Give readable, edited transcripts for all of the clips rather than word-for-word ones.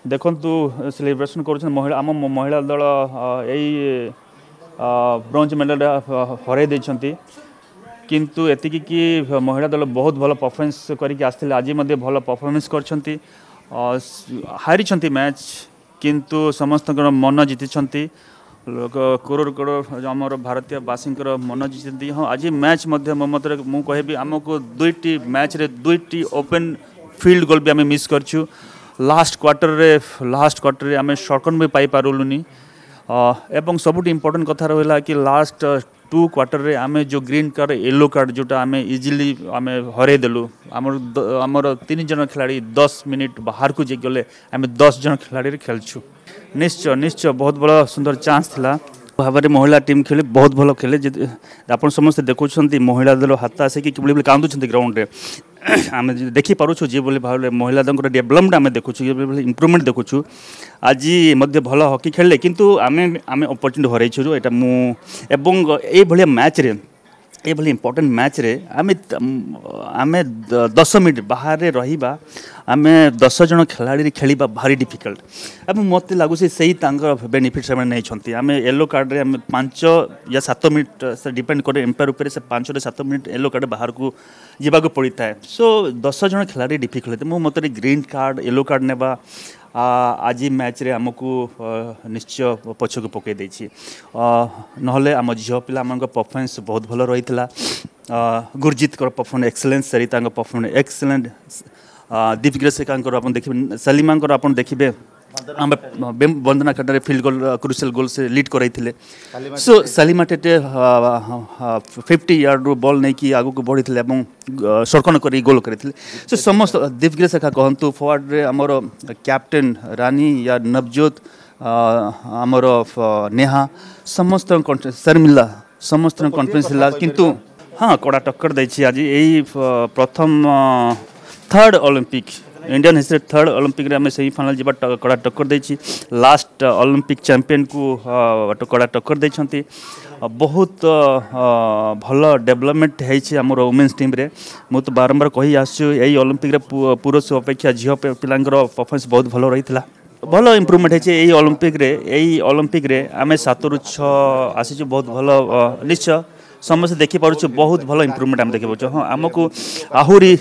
देखु सेलिब्रेशन कर महिला आम महिला दल यही ब्रोंज मेडल हर किंतु एतिकी कि महिला दल बहुत भल परफॉर्मेंस करके आसते आज भल परफॉर्मेंस कर हारी मैच किंतु समस्त मन जीति करोड़ करोड़ आमर भारतीय बासी मन जीति हाँ आज मैच मो मत मुझे आमको दुईटी मैच रे दुईटी ओपन फील्ड गोल भी आम मिस करछु लास्ट क्वार्टर रे आम शॉर्टकट भी पाई पारुलुनी एवं सबुठ इम्पोर्टेंट कथा रहा कि लास्ट 2 क्वार्टर रे आमे जो ग्रीन कार्ड येलो कार्ड जोटा आमे इजिली आमे हरे देलु आमर 3 जन खिलाड़ी 10 मिनिट बाहर को गले आमे 10 जन खिलाड़ी खेलछु निश्चय निश्चय बहुत बड़ा सुंदर चांस थिला भाव में महिला टीम खेले बहुत भल खेले आप समस्त देखुं महिला दल हाथ आसे कि कांदुं ग्राउंड रे आम देखिपुँ जी भाव में महिला दल डेभलपमेंट आम देखु इम्प्रूवमेंट देखु आज भल हॉकी खेले किंतु आम आम अपॉर्चुनिटी हरइछु एटा मु एवं ये मैच रे ये इम्पोर्टेंट मैच रे आमे 10 मिनट बाहर रहिबा आमे 10 जन खिलाड़ी खेलिबा भारी डिफिकल्ट अब मत लगुच से बेनिफिट से नहीं आम येलो कार्ड रे 5 या 7 मिनट से डिपेंड करे एम्पायर उपर से 5 से 7 मिनट येलो कार्ड बाहर को जीवा पड़ता है सो 10 जन खिलाड़ी डिफिकल्ट मो मत ग्रीन कार्ड येलो कार्ड नेबा आज मैच रे आमको निश्चय पछक पकई देछि नहले आम झील पिला परफॉर्मेंस बहुत भल रही गुरजीत परफॉर्मेंस एक्सीलेंस सरी परफॉर्मेंस एक्सीलेंट दीपग्रेस शेखा आप देखिए सलीमा आप देखिए आम वंदना खड्डा फील्ड गोल क्रुशियल गोल से लीड कराई so Salima Tete 50 yard ball नहीं कि आगु को बढ़ी सर्कन कर गोल करते सो समस्त दीपग्रेस शेखा कहतु फॉरवर्ड रे आमर कैप्टेन रानी या नवजोत आमर नेहा समस्त शर्मिला समस्त कॉन्फिडेंस किंतु हाँ कड़ा टक्कर देछि आज यही प्रथम third Olympic Indian history third Olympic रे हमें सेमीफाइनल जीवा कड़ा टक्कर देछि लास्ट ओलंपिक चैंपियन को कड़ा टक्कर देछंती बहुत भल डेवलपमेंट है आमर वुमेन्स टीम रे मु तो बारंबार कही आसु यही ओलंपिक रे पुरुष अपेक्षा झील पिलांकर परफॉर्मेंस बहुत भल रही भल इम्प्रूवमेंट है यही ओलंपिक रे आम 7 ରୁ 6 आसी बहुत भल निश्चय समस्त देखिपुँ बहुत भल इम्प्रूवमेंट आम देखिपुँ हाँ आमको आहरी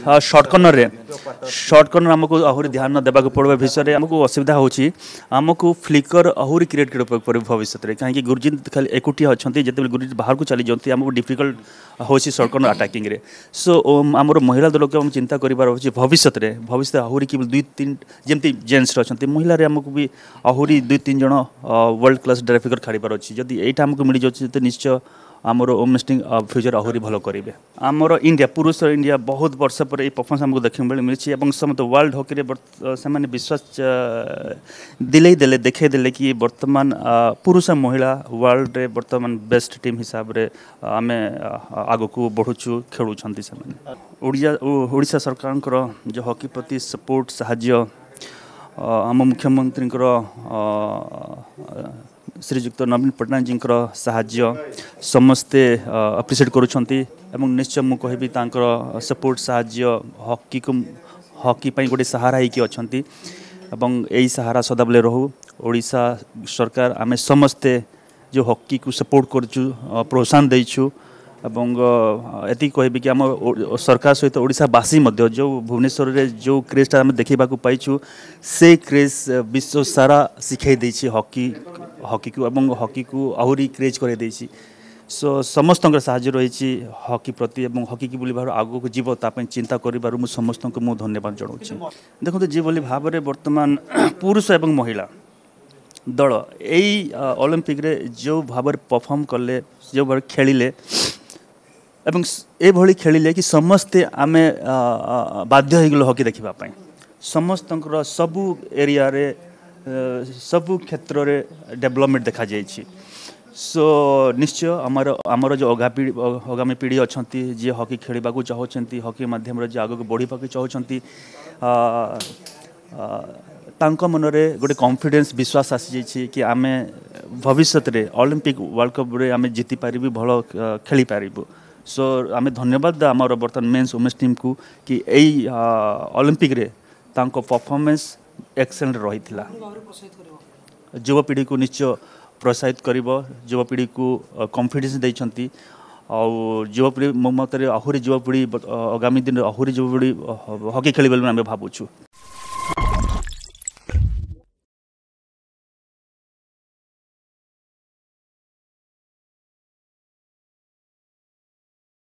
शॉर्ट कर्नर आमको आहरी ध्यान देवा पड़े विषय आमको असुविधा होची आमको फ्लिकर आहरी क्रिएट कर भविष्य में कहीं गुरजीत खाली एकुटिया अच्छा जिते गुरजीत बाहर को चली जाती आमको डिफिकल्ट हो शॉर्ट कर्नर अटैकिंग रे सो आमर महिला दल को चिंता करार अच्छे भविष्य आहरी कि 2-3 जमी जेन्ट्स अच्छा महिला आमको भी आहरी 2-3 जन वर्ल्ड क्लास ड्राइवर खेलिबार अच्छी जदि यहाँ आमको मिल जाए निश्चय आमर वुमेन्स टीम फ्यूचर आहरी भल करेंगे आमर इंडिया पुरुष इंडिया बहुत वर्ष पर ये परफॉर्मेंस आमको देखने मिली समस्त वर्ल्ड हॉकी से विश्वास दिले देले देखे देले कि वर्तमान पुरुष महिला वर्ल्ड रे वर्तमान बेस्ट टीम हिसाब रे आम आग को बढ़ुचु खेलुंट से ओडिशा सरकार जो हॉकी प्रति सपोर्ट साहाय्य आम मुख्यमंत्री श्रीजुक्त नवीन पट्टनायक जी साहाय्य समस्ते अप्रिशिएट करुछंती एवं निश्चय मु कहबी तांकर सपोर्ट साहाय्य हॉकी पई गोटे सहारा होइकी अछंती एवं एई सहारा सदाबले रहू ओडिशा सरकार आमे समस्ते जो हॉकी को सपोर्ट करछु प्रोत्साहन देइछु एवं एति कहबी कि आम सरकार सहित ओडिशावासी मध्य जो भुवनेश्वर रे जो क्रेजटा आम देखा पाइछु से क्रेज विश्व सारा शिखाई देछि हॉकी को एवं हॉकी को आहरी क्रेज कर देछि सो समस्त साहाय्य रही हॉकी प्रति एवं हॉकी की भाव आग को जीव ताप चिंता कर समस्त को धन्यवाद जनाऊँ देखो जी भाव में वर्तमान पुरुष एवं महिला दल यही ओलंपिक रे जो भाव परफॉर्म कले जो भाव खेलिले एवं ये खेलिले कि समस्ते आमे बाध्य हो गल हॉकी देखापी समस्त सबू एरिया रे सबू क्षेत्र रे डेवलपमेंट देखा जाइए सो निश्चय आमर जो आगामी पीढ़ी अच्छा जी हॉकी खेलवा चाहते हॉकी माध्यम जो आगे बढ़ा चाहते मनरे गोटे कॉन्फिडेंस विश्वास आसी जाइए कि आम भविष्य में ओलंपिक वर्ल्ड कप रे आम जीति पारि भल खेली पारू सो आम धन्यवाद आमर बर्तमान मेन्स वुमेन्स टीम को कि यही ओलंपिक रे तांको परफॉर्मेंस एक्सेलेंट रही युवपीढ़ी को निश्चय प्रोत्साहित कर युवपीढ़ी को कॉन्फिडेंस देइछंती युवपीढ़ी मो मत आहरी युवपीढ़ी आगामी दिन आहरी युवपीढ़ी हॉकी खेल भावुँ।